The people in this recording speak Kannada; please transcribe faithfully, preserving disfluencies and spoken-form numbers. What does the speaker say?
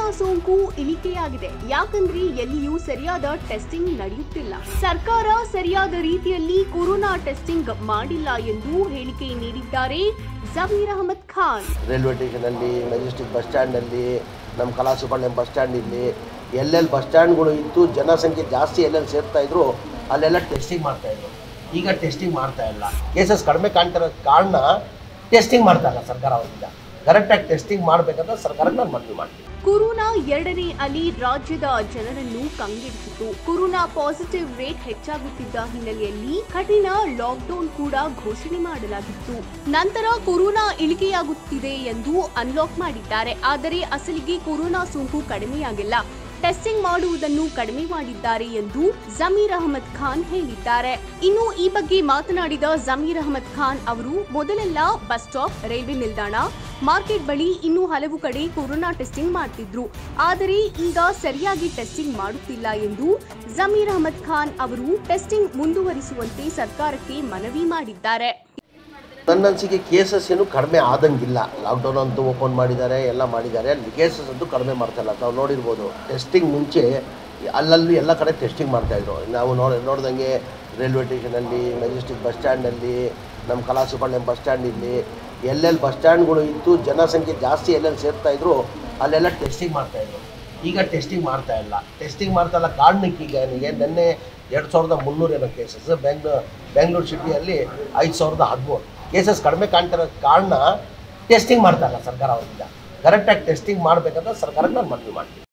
ಸೋಂಕು ಇಳಿಕೆಯಾಗಿದೆ. ಯಾಕಂದ್ರೆ ಎಲ್ಲಿಯೂ ಸರಿಯಾದ ಟೆಸ್ಟಿಂಗ್ ನಡೆಯುತ್ತಿಲ್ಲ. ಸರ್ಕಾರ ಸರಿಯಾದ ರೀತಿಯಲ್ಲಿ ಕೊರೋನಾ ಟೆಸ್ಟಿಂಗ್ ಮಾಡಿಲ್ಲ ಎಂದು ಹೇಳಿಕೆ ನೀಡಿದ್ದಾರೆ ಜಮೀರ್ ಅಹಮದ್ ಖಾನ್. ರೈಲ್ವೆ ಸ್ಟೇಷನ್ ಅಲ್ಲಿ, ಮೆಜೆಸ್ಟಿಕ್ ಬಸ್ ಸ್ಟ್ಯಾಂಡ್ ಅಲ್ಲಿ, ನಮ್ಮ ಕಲಾಸುಪಾಳ್ಯಂ ಬಸ್ ಸ್ಟ್ಯಾಂಡ್ ಇಲ್ಲಿ ಎಲ್ಲೆಲ್ಲಿ ಬಸ್ ಸ್ಟ್ಯಾಂಡ್ಗಳು ಇತ್ತು, ಜನಸಂಖ್ಯೆ ಜಾಸ್ತಿ ಎಲ್ಲೆಲ್ಲಿ ಸೇರ್ತಾ ಇದ್ರು ಅಲ್ಲೆಲ್ಲ ಟೆಸ್ಟಿಂಗ್ ಮಾಡ್ತಾ ಇದ್ರು. ಈಗ ಟೆಸ್ಟಿಂಗ್ ಮಾಡ್ತಾ ಇಲ್ಲ. ಕೇಸಸ್ ಕಡಿಮೆ ಕಾಣ್ತಿರೋ ಕಾರಣ ಟೆಸ್ಟಿಂಗ್ ಮಾಡ್ತಾ ಇಲ್ಲ ಸರ್ಕಾರ. ಅವರಿಂದ ಕರೆಕ್ಟಾಗಿ ಟೆಸ್ಟಿಂಗ್ ಮಾಡಬೇಕಂತ ಸರ್ಕಾರಕ್ಕೆ ನಾನು ಮನವಿ ಮಾಡ್ತೀನಿ. ಕೊರೋನಾ ಎರಡನೇ ಅಲೆ ರಾಜ್ಯದ ಜನರನ್ನು ಕಂಗೆಡಿಸಿತು. ಕೊರೋನಾ ಪಾಸಿಟಿವ್ ರೇಟ್ ಹೆಚ್ಚಾಗುತ್ತಿದ್ದ ಹಿನ್ನೆಲೆಯಲ್ಲಿ ಕಠಿಣ ಲಾಕ್ಡೌನ್ ಕೂಡ ಘೋಷಣೆ ಮಾಡಲಾಗಿತ್ತು. ನಂತರ ಕೊರೋನಾ ಇಳಿಕೆಯಾಗುತ್ತಿದೆ ಎಂದು ಅನ್ಲಾಕ್ ಮಾಡಿದ್ದಾರೆ. ಆದರೆ ಅಸಲಿಗೆ ಕೊರೋನಾ ಸೋಂಕು ಕಡಿಮೆಯಾಗಿಲ್ಲ. ಟೆಸ್ಟಿಂಗ್ ಮಾಡುವುದನ್ನು ಕಡಿಮೆ ಮಾಡಿದ್ದಾರೆ ಎಂದು ಜಮೀರ್ ಅಹಮದ್ ಖಾನ್ ಹೇಳಿದ್ದಾರೆ. ಇನ್ನು ಈ ಬಗ್ಗೆ ಮಾತನಾಡಿದ ಜಮೀರ್ ಅಹಮದ್ ಖಾನ್ ಅವರು, ಮೊದಲೆಲ್ಲ ಬಸ್ ಸ್ಟಾಪ್, ರೈಲ್ವೆ ನಿಲ್ದಾಣ, ಮಾರ್ಕೆಟ್ ಬಳಿ ಇನ್ನೂ ಹಲವು ಕಡೆ ಕೊರೋನಾ ಟೆಸ್ಟಿಂಗ್ ಮಾಡ್ತಿದ್ರು. ಆದರೆ ಈಗ ಸರಿಯಾಗಿ ಟೆಸ್ಟಿಂಗ್ ಮಾಡುತ್ತಿಲ್ಲ ಎಂದು ಜಮೀರ್ ಅಹಮದ್ ಖಾನ್ ಅವರು ಟೆಸ್ಟಿಂಗ್ ಮುಂದುವರಿಸುವಂತೆ ಸರ್ಕಾರಕ್ಕೆ ಮನವಿ ಮಾಡಿದ್ದಾರೆ. ನನ್ನ ಅನಿಸಿಕೆ ಕೇಸಸ್ ಏನು ಕಡಿಮೆ ಆದಂಗಿಲ್ಲ. ಲಾಕ್ಡೌನ್ ಅಂತೂ ಓಪನ್ ಮಾಡಿದ್ದಾರೆ, ಎಲ್ಲ ಮಾಡಿದ್ದಾರೆ. ಅಲ್ಲಿ ಕೇಸಸ್ ಅಂತೂ ಕಡಿಮೆ ಮಾಡ್ತಾಯಿಲ್ಲ. ತಾವು ನೋಡಿರ್ಬೋದು, ಟೆಸ್ಟಿಂಗ್ ಮುಂಚೆ ಅಲ್ಲಲ್ಲಿ ಎಲ್ಲ ಕಡೆ ಟೆಸ್ಟಿಂಗ್ ಮಾಡ್ತಾಯಿದ್ರು. ನಾವು ನೋಡಿ ನೋಡ್ದಂಗೆ ರೈಲ್ವೆ ಸ್ಟೇಷನಲ್ಲಿ, ಮೆಜೆಸ್ಟಿಕ್ ಬಸ್ ಸ್ಟ್ಯಾಂಡಲ್ಲಿ, ನಮ್ಮ ಕಲಾಸುಪಾಳ್ಯಂ ಬಸ್ ಸ್ಟ್ಯಾಂಡ್ ಇಲ್ಲಿ ಎಲ್ಲೆಲ್ಲಿ ಬಸ್ ಸ್ಟ್ಯಾಂಡ್ಗಳು ಇತ್ತು, ಜನಸಂಖ್ಯೆ ಜಾಸ್ತಿ ಎಲ್ಲೆಲ್ಲಿ ಸೇರ್ತಾ ಇದ್ರು ಅಲ್ಲೆಲ್ಲ ಟೆಸ್ಟಿಂಗ್ ಮಾಡ್ತಾಯಿದ್ರು. ಈಗ ಟೆಸ್ಟಿಂಗ್ ಮಾಡ್ತಾ ಇಲ್ಲ. ಟೆಸ್ಟಿಂಗ್ ಮಾಡ್ತಾ ಇಲ್ಲ ಕಾರಣಕ್ಕೆ ಈಗ ನನಗೆ ನಿನ್ನೆ ಎರಡು ಸಾವಿರದ ಮುನ್ನೂರು ಏನೋ ಕೇಸಸ್ ಬೆಂಗ್ಳೂರು ಬೆಂಗಳೂರು ಸಿಟಿಯಲ್ಲಿ ಐದು ಸಾವಿರದ ಹದಿಮೂರು ಕೇಸಸ್ ಕಡಿಮೆ ಕಾಣ್ತಿರೋ ಕಾರಣ ಟೆಸ್ಟಿಂಗ್ ಮಾಡ್ತಾ ಇಲ್ಲ ಸರ್ಕಾರ. ಅವರಿಂದ ಕರೆಕ್ಟಾಗಿ ಟೆಸ್ಟಿಂಗ್ ಮಾಡಬೇಕಂತ ಸರ್ಕಾರಕ್ಕೆ ನಾನು ಮನವಿ ಮಾಡ್ತೀನಿ.